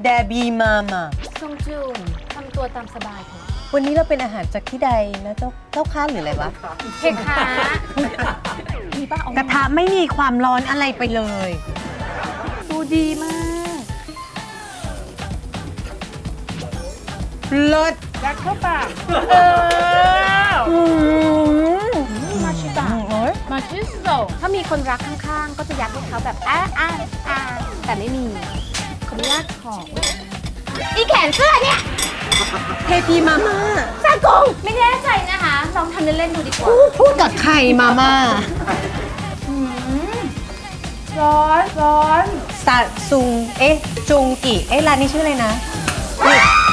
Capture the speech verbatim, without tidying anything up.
แดบีมามาซงจุนทำตัวตามสบายเถอะวันนี้เราเป็นอาหารจากที่ใดนะเจ้าเจ้าค้าหรืออะไรวะเพคะมีป้าเอากระทะไม่มีความร้อนอะไรไปเลยดูดีมากเลิศยัดเข้าปากเออมาชิตะมาชิโซถ้ามีคนรักข้างๆก็จะยัดให้เขาแบบอ้าอ้าอ้าแต่ไม่มีขออนุญาตขออีแขนเสื้อเนี่ยเทพีมาม่าซากงไม่แน่ใจนะคะลองทำเล่นๆดูดีกว่าพูดกับใครมาม่าร้อนร้อนซาซุงเอ๊ะจุงกิเอ๊ะร้านนี้ชื่ออะไรนะ